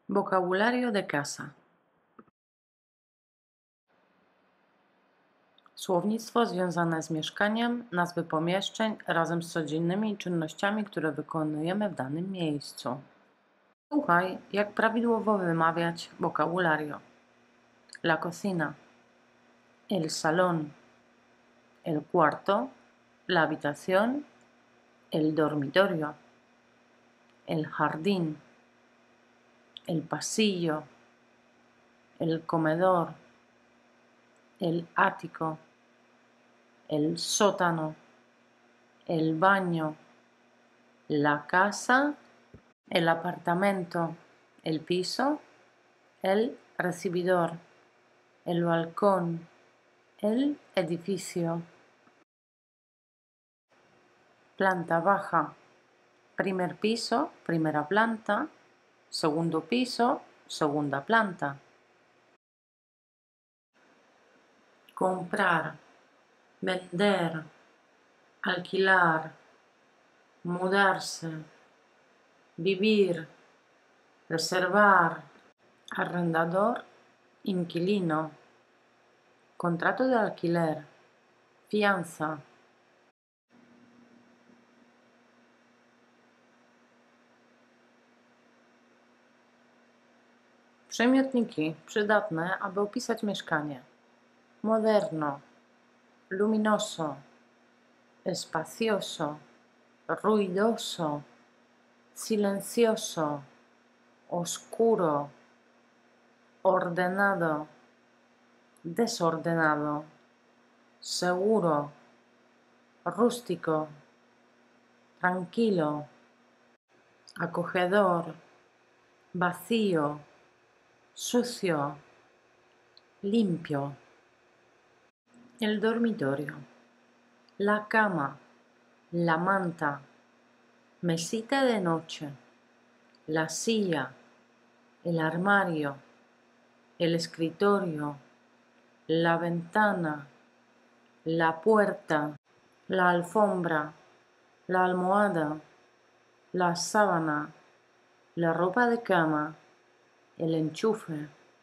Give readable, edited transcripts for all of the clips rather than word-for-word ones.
Vocabulario de casa. Słownictwo związane z mieszkaniem, nazwy pomieszczeń razem z codziennymi czynnościami, które wykonujemy w danym miejscu. Słuchaj, jak prawidłowo wymawiać vocabulario. La cocina, el salón, el cuarto, la habitación, el dormitorio, el jardín, el pasillo, el comedor, el ático, el sótano, el baño, la casa, el apartamento, el piso, el recibidor, el balcón, el edificio. Planta baja, primer piso, primera planta, segundo piso, segunda planta. Comprar, vender, alquilar, mudarse, vivir, reservar, arrendador, inquilino, contrato de alquiler, fianza. Przymiotniki przydatne, aby opisać mieszkanie. Moderno, luminoso, espacioso, ruidoso, silencioso, oscuro, ordenado, desordenado, seguro, rústico, tranquilo, acogedor, vacío, sucio, limpio. El dormitorio, la cama, la manta, mesita de noche, la silla, el armario, el escritorio, la ventana, la puerta, la alfombra, la almohada, la sábana, la ropa de cama, el enchufe.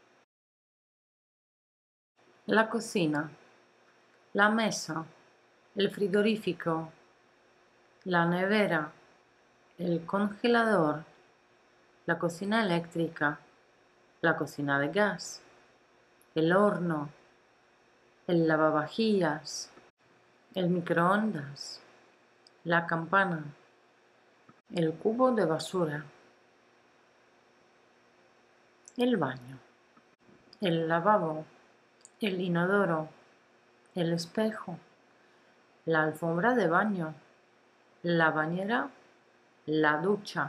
La cocina, la mesa, el frigorífico, la nevera, el congelador, la cocina eléctrica, la cocina de gas, el horno, el lavavajillas, el microondas, la campana, el cubo de basura, el baño, el lavabo, el inodoro, el espejo, la alfombra de baño, la bañera, la ducha.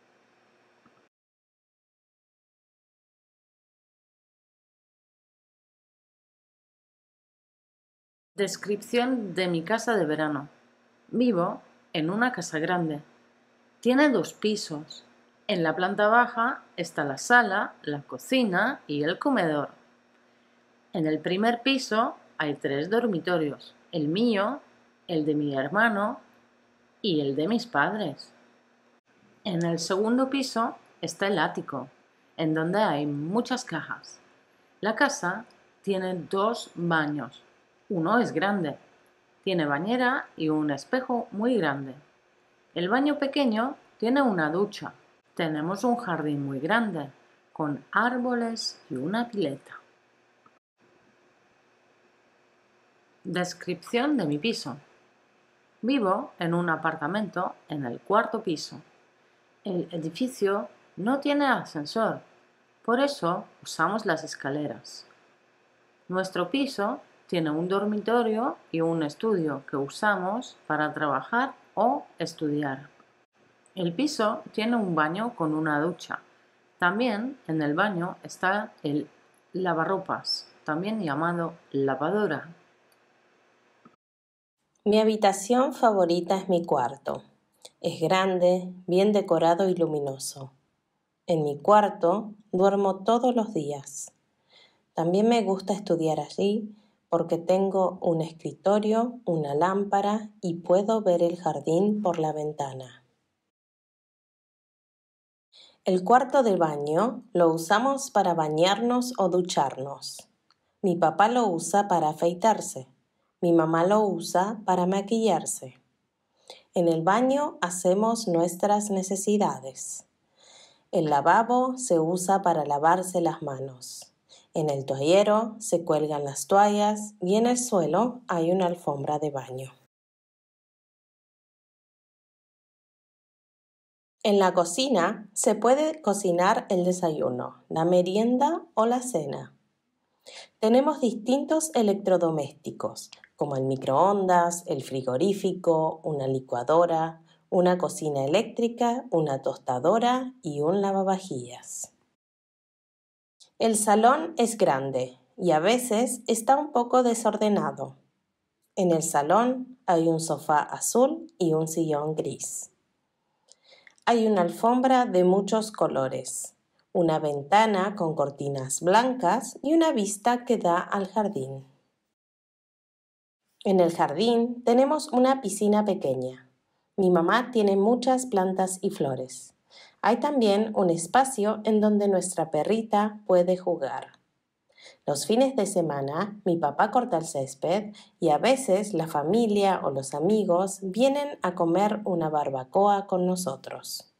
Descripción de mi casa de verano. Vivo en una casa grande. Tiene 2 pisos. En la planta baja está la sala, la cocina y el comedor. En el primer piso hay 3 dormitorios, el mío, el de mi hermano y el de mis padres. En el segundo piso está el ático, en donde hay muchas cajas. La casa tiene 2 baños. Uno es grande, tiene bañera y un espejo muy grande. El baño pequeño tiene una ducha. Tenemos un jardín muy grande, con árboles y una pileta. Descripción de mi piso. Vivo en un apartamento en el 4º piso. El edificio no tiene ascensor, por eso usamos las escaleras. Nuestro piso tiene un dormitorio y un estudio que usamos para trabajar o estudiar. El piso tiene un baño con una ducha. También en el baño está el lavarropas, también llamado lavadora. Mi habitación favorita es mi cuarto. Es grande, bien decorado y luminoso. En mi cuarto duermo todos los días. También me gusta estudiar allí porque tengo un escritorio, una lámpara y puedo ver el jardín por la ventana. El cuarto de baño lo usamos para bañarnos o ducharnos. Mi papá lo usa para afeitarse. Mi mamá lo usa para maquillarse. En el baño hacemos nuestras necesidades. El lavabo se usa para lavarse las manos. En el toallero se cuelgan las toallas y en el suelo hay una alfombra de baño. En la cocina se puede cocinar el desayuno, la merienda o la cena. Tenemos distintos electrodomésticos, como el microondas, el frigorífico, una licuadora, una cocina eléctrica, una tostadora y un lavavajillas. El salón es grande y a veces está un poco desordenado. En el salón hay un sofá azul y un sillón gris. Hay una alfombra de muchos colores, una ventana con cortinas blancas y una vista que da al jardín. En el jardín tenemos una piscina pequeña. Mi mamá tiene muchas plantas y flores. Hay también un espacio en donde nuestra perrita puede jugar. Los fines de semana mi papá corta el césped y a veces la familia o los amigos vienen a comer una barbacoa con nosotros.